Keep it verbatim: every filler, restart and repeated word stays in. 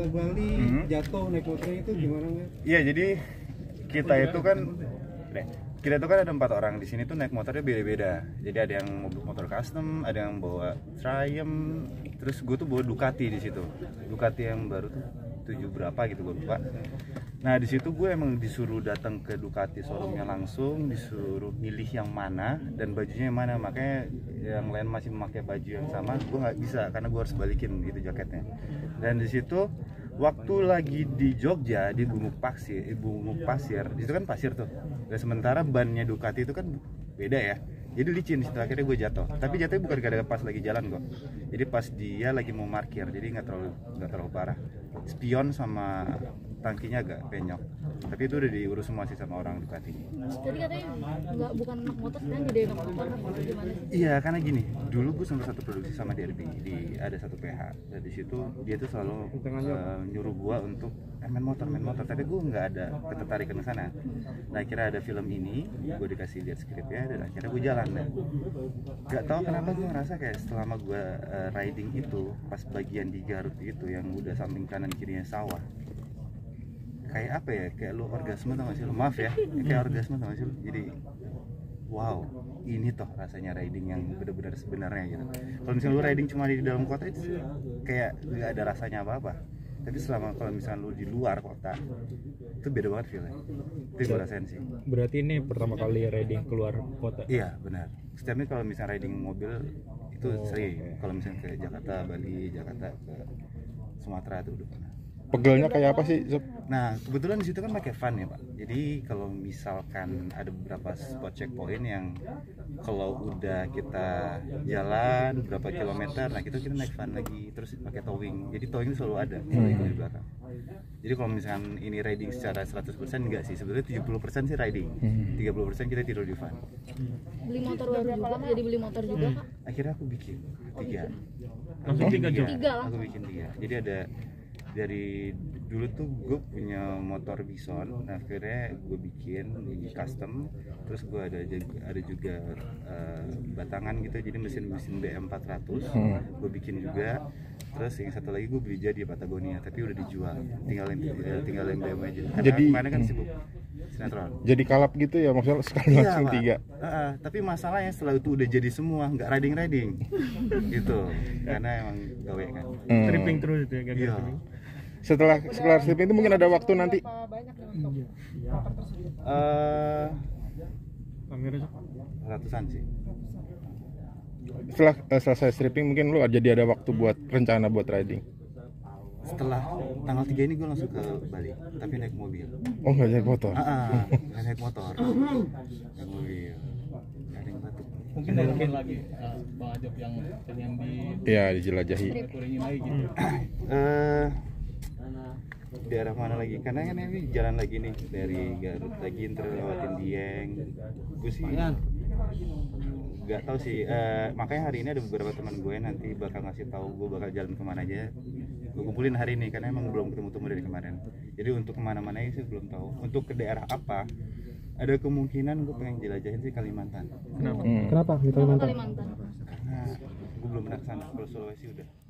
Bali hmm. jatuh naik motornya itu gimana nggak? Iya, jadi kita itu kan kita itu kan ada empat orang di sini tuh naik motornya beda-beda. Jadi ada yang motor custom, ada yang bawa Triumph, terus gue tuh bawa Ducati di situ. Ducati yang baru tuh tujuh berapa gitu gue lupa. Nah di situ gue emang disuruh datang ke Ducati showroomnya langsung, disuruh milih yang mana dan bajunya yang mana. Makanya yang lain masih memakai baju yang sama, gue nggak bisa karena gue harus balikin gitu jaketnya. Dan di situ waktu lagi di Jogja di Bumuk Pasir, di Bumuk Pasir, itu kan pasir tuh. Dan sementara bannya Ducati itu kan beda ya. Jadi licin situ, akhirnya gue jatuh. Tapi jatuhnya bukan gara-gara pas lagi jalan kok. Jadi pas dia lagi mau parkir, jadi nggak terlalu nggak terlalu parah. Spion sama tangkinya agak penyok. Tapi itu udah diurus semua sih sama orang Ducati. Jadi katanya nggak bukan anak motor, sekarang jadi anak motor apa gimana sih? Iya, karena gini, dulu gue sempat satu produksi sama D R B di ada satu P H. Dan di situ dia tuh selalu uh, nyuruh gue untuk eh, main motor, main motor. Tapi gue nggak ada ketertarikan ke sana. Nah, akhirnya ada film ini, gue dikasih lihat skripnya dan akhirnya gue jalan deh. Gak tau kenapa gue ngerasa kayak selama gue uh, riding itu pas bagian di Garut itu yang udah samping kanan kirinya sawah. Kayak apa ya, kayak lu orgasme tau gak sih lu, maaf ya, kayak orgasme tau gak sih lu, jadi wow, ini toh rasanya riding yang benar-benar sebenarnya gitu. Kalau misalnya lu riding cuma di dalam kota itu kayak gak ada rasanya apa-apa, tapi selama kalau misalnya lu di luar kota itu beda banget feelnya, itu gue rasain sih. Berarti ini pertama kali riding keluar kota? Iya benar, setiap ini kalau misalnya riding mobil itu oh, sering, kalau misalnya ke Jakarta, Bali, Jakarta ke Sumatera itu udah pernah. Pegelnya kayak apa sih, Sob? Nah, kebetulan di situ kan pakai van ya, Pak. Jadi kalau misalkan ada beberapa spot checkpoint yang kalau udah kita jalan berapa kilometer, nah kita kita naik van lagi terus pakai towing. Jadi towing selalu ada selalu hmm. di belakang. Jadi kalau misalkan ini riding secara seratus persen enggak sih, sebenarnya tujuh puluh persen sih riding. tiga puluh persen kita tidur di van. Beli motor baru juga, jadi beli motor juga, Pak. Hmm. Akhirnya aku bikin tiga. Langsung tiga jam. Tiga. Aku bikin tiga. Jadi ada dari dulu tuh gue punya motor Bison, nah akhirnya gue bikin di custom, terus gue ada ada juga uh, batangan gitu, jadi mesin-mesin B M empat ratus hmm. gue bikin juga, terus yang satu lagi gue beli jadi Patagonia, tapi udah dijual, tinggal yang tinggal yang B M aja. Karena jadi kemarin kan sibuk sinetron. Jadi kalap gitu ya, maksudnya sekali iya, langsung tiga. Uh, uh, tapi masalahnya setelah itu udah jadi semua, nggak riding riding, gitu, karena emang gawe kan. Hmm. Tripping terus itu ya, gagal iya. Setelah setelah stripping itu mungkin ada waktu nanti. Uh, Kamera ratusan sih. Setelah uh, selesai stripping mungkin lu jadi ada waktu buat rencana buat riding. Setelah tanggal tiga ini gue langsung ke Bali, tapi naik mobil. Oh nggak naik motor? Ah, ah, nggak naik motor, naik mobil. Gak ada yang batuk. Mungkin ada mungkin lagi uh, Bang Ajab yang pengen di. Iya, dijelajahi. Touringin lagi gitu. Uh, daerah mana lagi? Karena kan ini jalan lagi nih dari Garut lagi terus lewatin Dieng. Gue sih nggak tahu sih. Uh, makanya hari ini ada beberapa teman gue nanti bakal ngasih tahu gue bakal jalan kemana aja. Gue kumpulin hari ini karena emang belum ketemu-temu dari kemarin. Jadi untuk kemana-mana sih belum tahu. Untuk ke daerah apa? Ada kemungkinan gue pengen jelajahin sih Kalimantan. Kenapa? Hmm. Kenapa di Kalimantan? Kalimantan. Karena gue belum pernah kesana. Kalau Sulawesi udah.